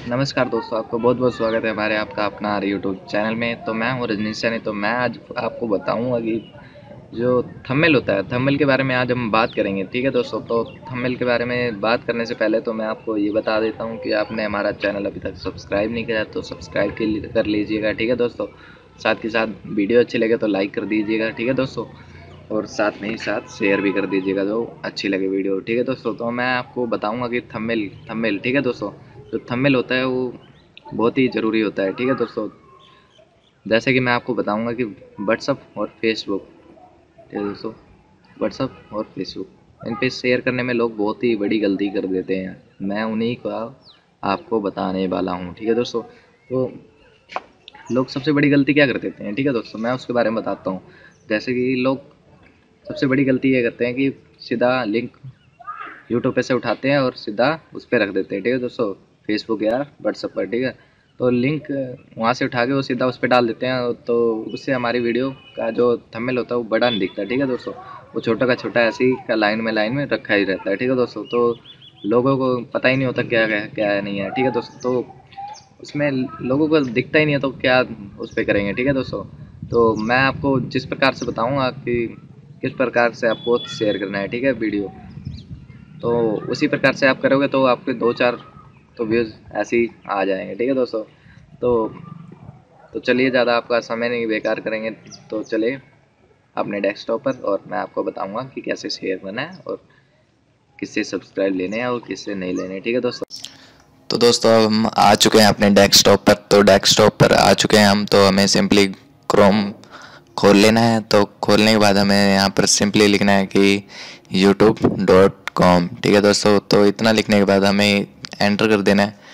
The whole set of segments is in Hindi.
नमस्कार दोस्तों, आपको बहुत बहुत स्वागत है हमारे आपका अपना यूट्यूब चैनल में। तो मैं हूँ रजनीश सैनी। तो मैं आज आपको बताऊंगा कि जो थंबनेल होता है, थंबनेल के बारे में आज हम बात करेंगे। ठीक है दोस्तों, तो थंबनेल के बारे में बात करने से पहले तो मैं आपको ये बता देता हूँ कि आपने हमारा चैनल अभी तक सब्सक्राइब नहीं किया तो सब्सक्राइब कर लीजिएगा। ठीक है दोस्तों, साथ के साथ वीडियो अच्छी लगे तो लाइक कर दीजिएगा। ठीक है दोस्तों, और साथ में ही साथ शेयर भी कर दीजिएगा जो अच्छी लगे वीडियो। ठीक है दोस्तों, तो मैं आपको बताऊंगा कि थंबनेल थंबनेल ठीक है दोस्तों, जो थंबनेल होता है वो बहुत ही ज़रूरी होता है। ठीक है दोस्तों, जैसे कि मैं आपको बताऊंगा कि व्हाट्सअप और फेसबुक, ठीक है दोस्तों, व्हाट्सअप और फेसबुक इन पे शेयर करने में लोग बहुत ही बड़ी गलती कर देते हैं। मैं उन्हीं का आपको बताने वाला हूँ। ठीक है दोस्तों, तो लोग सबसे बड़ी गलती क्या कर देते हैं, ठीक है दोस्तों, मैं उसके बारे में बताता हूँ। जैसे कि लोग सबसे बड़ी गलती ये करते हैं कि सीधा लिंक यूट्यूब पे से उठाते हैं और सीधा उस पर रख देते हैं। ठीक है दोस्तों, फेसबुक या व्हाट्सएप पर। ठीक है, तो लिंक वहाँ से उठा के वो सीधा उस पर डाल देते हैं, तो उससे हमारी वीडियो का जो थंबनेल होता है वो बड़ा नहीं दिखता। ठीक है दोस्तों, वो छोटा का छोटा ऐसे ही का लाइन में रखा ही रहता है। ठीक है दोस्तों, तो लोगों को पता ही नहीं होता क्या है क्या है नहीं है। ठीक है दोस्तों, तो उसमें लोगों को दिखता ही नहीं है तो क्या उस पर करेंगे। ठीक है दोस्तों, तो मैं आपको जिस प्रकार से बताऊँगा कि किस प्रकार से आपको शेयर करना है, ठीक है, वीडियो, तो उसी प्रकार से आप करोगे तो आपके 2-4 तो व्यूज़ ऐसे ही आ जाएंगे। ठीक है दोस्तों, तो चलिए ज़्यादा आपका समय नहीं बेकार करेंगे, तो चलिए अपने डेस्कटॉप पर और मैं आपको बताऊंगा कि कैसे शेयर करना है और किससे सब्सक्राइब लेने हैं और किससे नहीं लेने। ठीक है दोस्तों, तो दोस्तों अब हम आ चुके हैं अपने डेस्कटॉप पर। तो डेस्कटॉप पर आ चुके हैं हम, तो हमें सिंपली क्रोम खोल लेना है। तो खोलने के बाद हमें यहाँ पर सिंपली लिखना है कि youtube.com। ठीक है दोस्तों, तो इतना लिखने के बाद हमें एंटर कर देना है।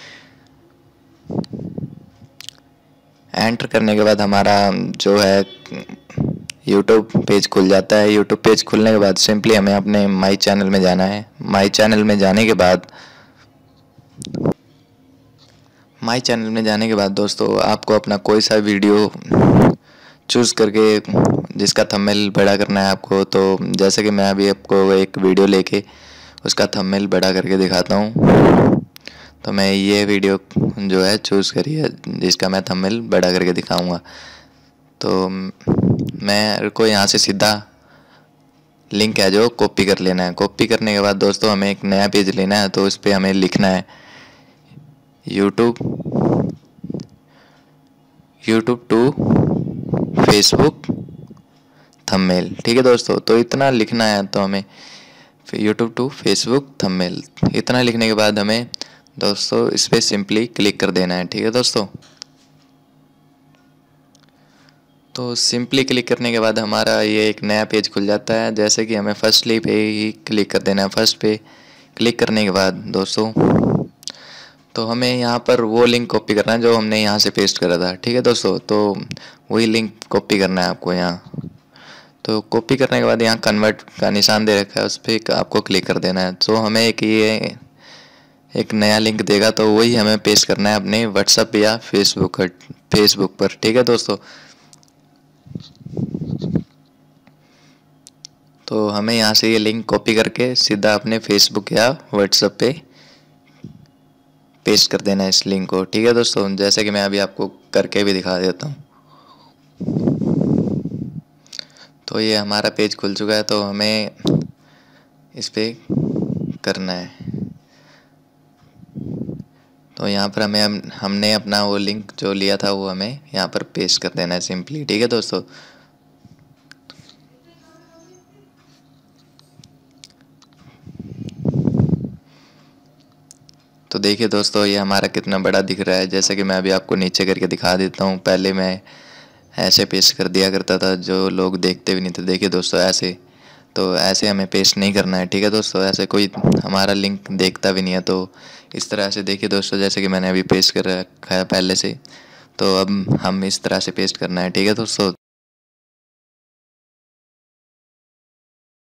एंटर करने के बाद हमारा जो है यूट्यूब पेज खुल जाता है। यूट्यूब पेज खुलने के बाद सिंपली हमें अपने माई चैनल में जाना है। माई चैनल में जाने के बाद दोस्तों आपको अपना कोई सा वीडियो चूज़ करके जिसका थंबनेल बड़ा करना है आपको। तो जैसे कि मैं अभी आपको एक वीडियो लेके उसका थंबनेल बड़ा करके दिखाता हूँ। तो मैं ये वीडियो जो है चूज़ करी है जिसका मैं थंबनेल बड़ा करके दिखाऊंगा। तो मैं को यहाँ से सीधा लिंक है जो कॉपी कर लेना है। कॉपी करने के बाद दोस्तों हमें एक नया पेज लेना है। तो उस पर हमें लिखना है यूट्यूब टू फेसबुक थंबनेल। ठीक है दोस्तों, तो इतना लिखना है। तो हमें यूट्यूब टू फेसबुक थंबनेल इतना लिखने के बाद हमें दोस्तों इस पर सिंपली क्लिक कर देना है। ठीक है दोस्तों, तो सिंपली क्लिक करने के बाद हमारा ये एक नया पेज खुल जाता है। जैसे कि हमें फर्स्टली पे ही क्लिक कर देना है। फर्स्ट पे क्लिक करने के बाद दोस्तों तो हमें यहाँ पर वो लिंक कॉपी करना है जो हमने यहाँ से पेस्ट करा था। ठीक है दोस्तों, तो वही लिंक कॉपी करना है आपको यहाँ। तो कॉपी करने के बाद यहाँ कन्वर्ट का निशान दे रखा है, उस पर आपको क्लिक कर देना है। तो हमें एक नया लिंक देगा, तो वही हमें पेस्ट करना है अपने व्हाट्सएप या फेसबुक पर। ठीक है दोस्तों, तो हमें यहाँ से ये लिंक कॉपी करके सीधा अपने फेसबुक या व्हाट्सएप पे पेस्ट कर देना है इस लिंक को। ठीक है दोस्तों, जैसे कि मैं अभी आपको करके भी दिखा देता हूँ। तो ये हमारा पेज खुल चुका है। तो हमें इस पे करना है। तो यहाँ पर हमने अपना वो लिंक जो लिया था वो हमें यहाँ पर पेस्ट कर देना है सिंपली। ठीक है दोस्तों, तो देखिए दोस्तों ये हमारा कितना बड़ा दिख रहा है। जैसे कि मैं अभी आपको नीचे करके दिखा देता हूँ। पहले मैं ऐसे पेस्ट कर दिया करता था, जो लोग देखते भी नहीं थे। देखिए दोस्तों ऐसे, तो ऐसे हमें पेस्ट नहीं करना है। ठीक है दोस्तों, ऐसे कोई हमारा लिंक देखता भी नहीं है। तो इस तरह से देखिए दोस्तों, जैसे कि मैंने अभी पेस्ट कर रखा है पहले से, तो अब हम इस तरह से पेस्ट करना है। ठीक है दोस्तों,